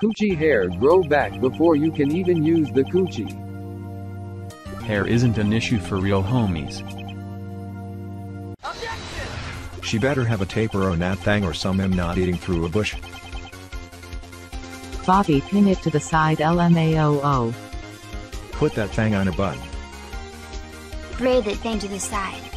Coochie hair grow back before you can even use the coochie. Hair isn't an issue for real homies. She better have a taper on that thing or some am not eating through a bush. Bobby, pin it to the side LMAOO. Put that thing on a bun. Braid that thing to the side.